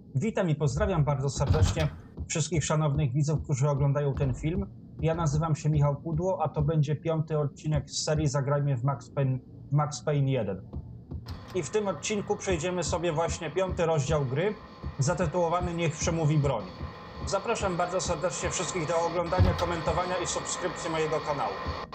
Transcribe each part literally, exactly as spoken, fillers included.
Witam i pozdrawiam bardzo serdecznie wszystkich szanownych widzów, którzy oglądają ten film. Ja nazywam się Michał Pudło, a to będzie piąty odcinek z serii Zagrajmy w Max Payne, w Max Payne jeden. I w tym odcinku przejdziemy sobie właśnie piąty rozdział gry, zatytułowany Niech przemówi broń. Zapraszam bardzo serdecznie wszystkich do oglądania, komentowania i subskrypcji mojego kanału.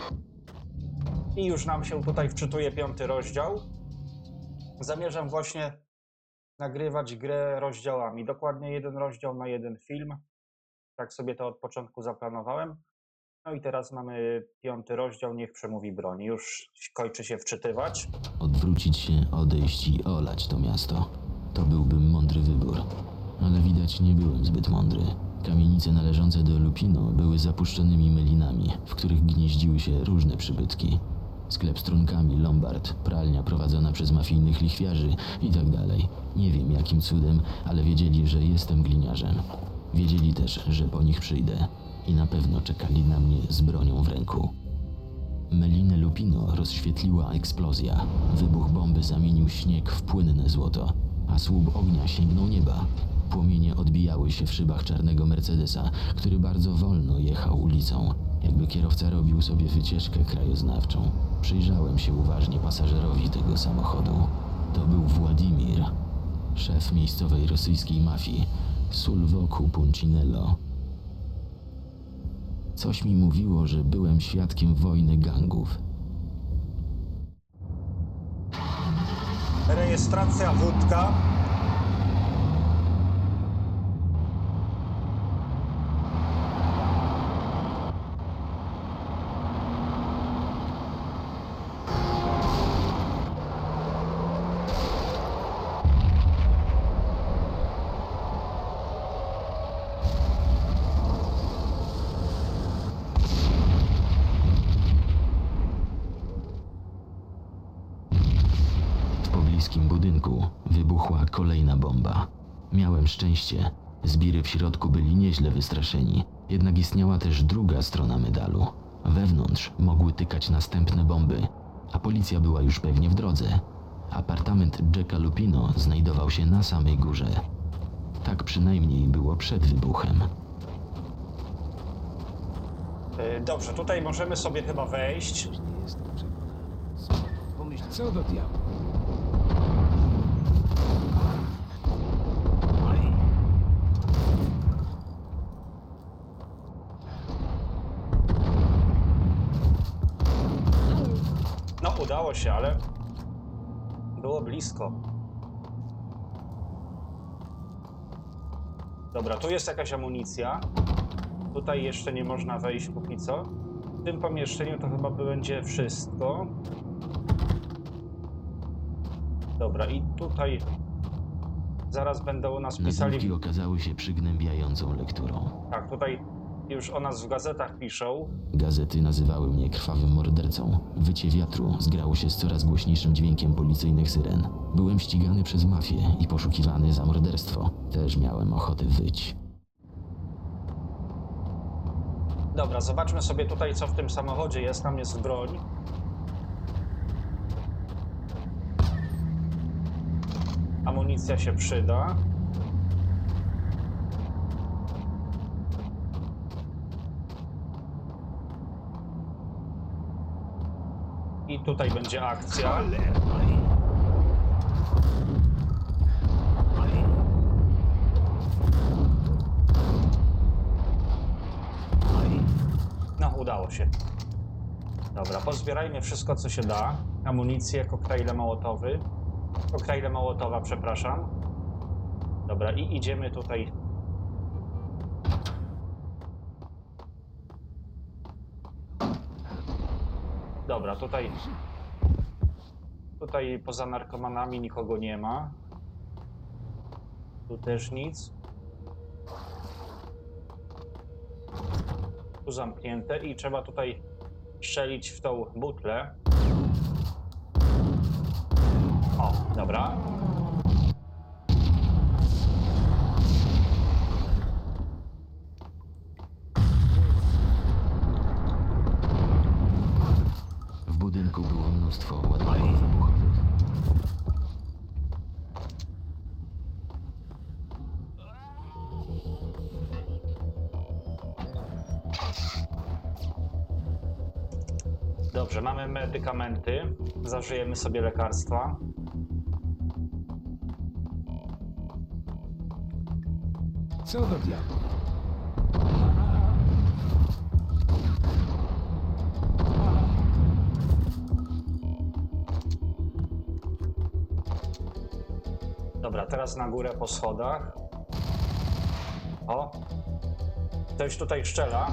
I już nam się tutaj wczytuje piąty rozdział. Zamierzam właśnie nagrywać grę rozdziałami. Dokładnie jeden rozdział na jeden film. Tak sobie to od początku zaplanowałem. No i teraz mamy piąty rozdział, Niech przemówi broń. Już kończy się wczytywać. Odwrócić się, odejść i olać to miasto. To byłby mądry wybór. Ale widać, nie byłem zbyt mądry. Kamienice należące do Lupino były zapuszczonymi melinami, w których gnieździły się różne przybytki. Sklep z trunkami, lombard, pralnia prowadzona przez mafijnych lichwiarzy i tak dalej. Nie wiem jakim cudem, ale wiedzieli, że jestem gliniarzem. Wiedzieli też, że po nich przyjdę i na pewno czekali na mnie z bronią w ręku. Melinę Lupino rozświetliła eksplozja. Wybuch bomby zamienił śnieg w płynne złoto, a słup ognia sięgnął nieba. Płomienie odbijały się w szybach czarnego Mercedesa, który bardzo wolno jechał ulicą, jakby kierowca robił sobie wycieczkę krajoznawczą. Przyjrzałem się uważnie pasażerowi tego samochodu. To był Władimir, szef miejscowej rosyjskiej mafii, sul wokół Puncinello. Coś mi mówiło, że byłem świadkiem wojny gangów. Rejestracja wódka. W pobliskim budynku wybuchła kolejna bomba. Miałem szczęście. Zbiry w środku byli nieźle wystraszeni. Jednak istniała też druga strona medalu. Wewnątrz mogły tykać następne bomby, a policja była już pewnie w drodze. Apartament Jacka Lupino znajdował się na samej górze. Tak przynajmniej było przed wybuchem. Yy, Dobrze, tutaj możemy sobie chyba wejść. Co do diabła? No, udało się, ale było blisko. Dobra, tu jest jakaś amunicja. Tutaj jeszcze nie można wejść póki co. W tym pomieszczeniu to chyba będzie wszystko. Dobra, i tutaj zaraz będą o nas pisali. Nagłówki okazały się przygnębiającą lekturą. Tak, tutaj już o nas w gazetach piszą. Gazety nazywały mnie krwawym mordercą. Wycie wiatru zgrało się z coraz głośniejszym dźwiękiem policyjnych syren. Byłem ścigany przez mafię i poszukiwany za morderstwo. Też miałem ochotę wyć. Dobra, zobaczmy sobie tutaj, co w tym samochodzie jest. Tam jest broń. Amunicja się przyda. I tutaj będzie akcja. No, udało się. Dobra, pozbierajmy wszystko, co się da. Amunicję, koktajle mołotowy. Koktajle mołotowa, przepraszam. Dobra, i idziemy tutaj. Dobra, tutaj... Tutaj poza narkomanami nikogo nie ma. Tu też nic. Tu zamknięte i trzeba tutaj strzelić w tą butlę. O, dobra. W budynku było mnóstwo ładunków wybuchowych. Dobrze, mamy medykamenty. Zażyjemy sobie lekarstwa. Co do diabła? Dobra, teraz na górę po schodach. O! Ktoś tutaj szczela.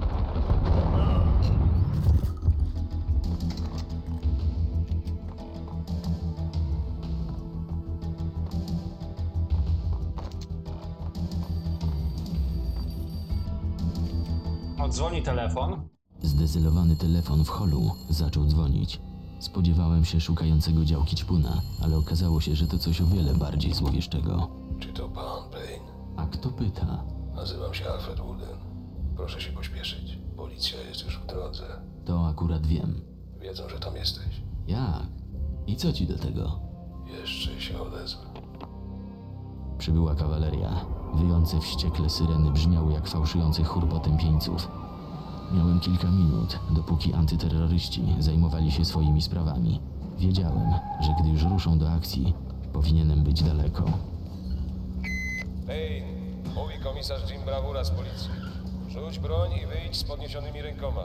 Odzwoni telefon. Zdezylowany telefon w holu zaczął dzwonić. Spodziewałem się szukającego działki ćpuna, ale okazało się, że to coś o wiele bardziej złowieszczego. Czy to pan Payne? A kto pyta? Nazywam się Alfred Wooden. Proszę się pośpieszyć. Policja jest już w drodze. To akurat wiem. Wiedzą, że tam jesteś. Jak? I co ci do tego? Jeszcze się odezwę. Przybyła kawaleria. Wyjące wściekle syreny brzmiały jak fałszujący chór potępieńców. Miałem kilka minut, dopóki antyterroryści zajmowali się swoimi sprawami. Wiedziałem, że gdy już ruszą do akcji, powinienem być daleko. Payne, mówi komisarz Jim Bravura z policji. Rzuć broń i wyjdź z podniesionymi rękoma.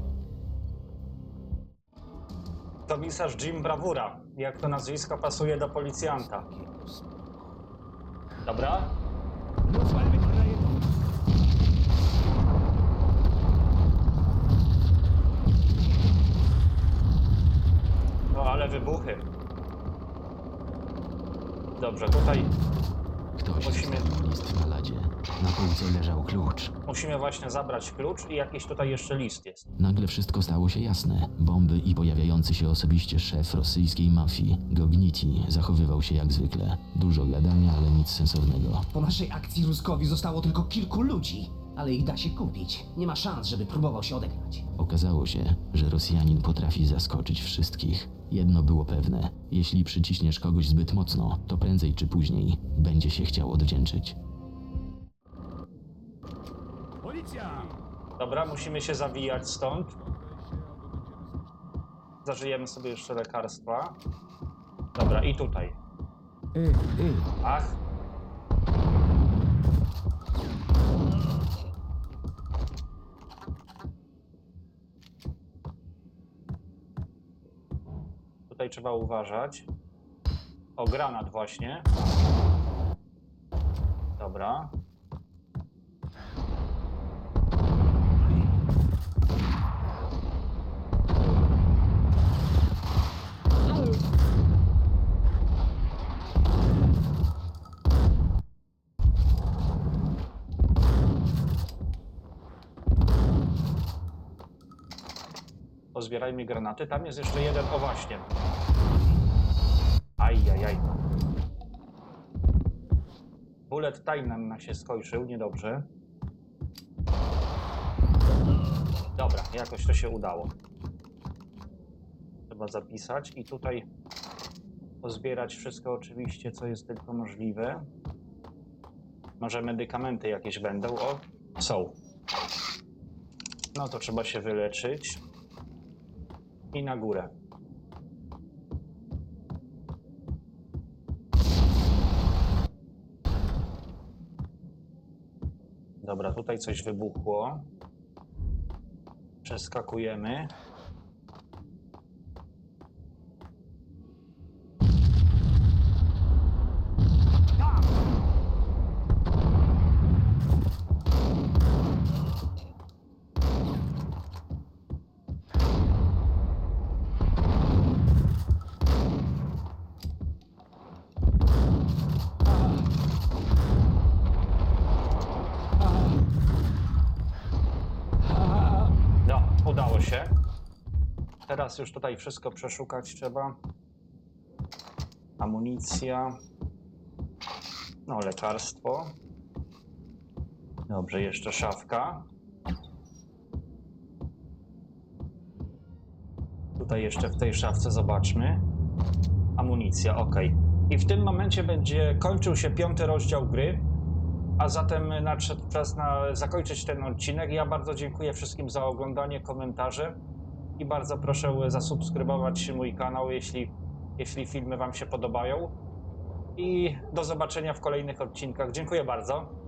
Komisarz Jim Bravura. Jak to nazwisko pasuje do policjanta. Dobra? Rozwalmy kraje. No ale wybuchy. Dobrze, tutaj Ktoś Musimy- zostawił list na ladzie. Na półce leżał klucz. musimy właśnie zabrać klucz i jakiś tutaj jeszcze list jest. Nagle wszystko stało się jasne. Bomby i pojawiający się osobiście szef rosyjskiej mafii, Gogniti, zachowywał się jak zwykle. Dużo gadania, ale nic sensownego. Po naszej akcji Ruskowi zostało tylko kilku ludzi, ale ich da się kupić. Nie ma szans, żeby próbował się odegrać. Okazało się, że Rosjanin potrafi zaskoczyć wszystkich. Jedno było pewne. Jeśli przyciśniesz kogoś zbyt mocno, to prędzej czy później będzie się chciał odwdzięczyć. Policja! Dobra, musimy się zawijać stąd. Zażyjemy sobie jeszcze lekarstwa. Dobra, i tutaj. Y, y. Ach. Tutaj trzeba uważać. O, granat właśnie. Dobra. Pozbierajmy granaty. Tam jest jeszcze jeden. O właśnie. Ajajaj. Bullet time nam się skończył. Niedobrze. Dobra, jakoś to się udało. Trzeba zapisać i tutaj pozbierać wszystko oczywiście, co jest tylko możliwe. Może medykamenty jakieś będą? O, są. No to trzeba się wyleczyć. I na górę. Dobra, tutaj coś wybuchło. Przeskakujemy. No, udało się. Teraz już tutaj wszystko przeszukać trzeba. Amunicja. No, lekarstwo. Dobrze, jeszcze szafka. Tutaj jeszcze w tej szafce zobaczmy. Amunicja, ok. I w tym momencie będzie kończył się piąty rozdział gry. A zatem nadszedł czas na zakończyć ten odcinek. Ja bardzo dziękuję wszystkim za oglądanie, komentarze. i bardzo proszę zasubskrybować mój kanał, jeśli, jeśli filmy wam się podobają. I do zobaczenia w kolejnych odcinkach. Dziękuję bardzo.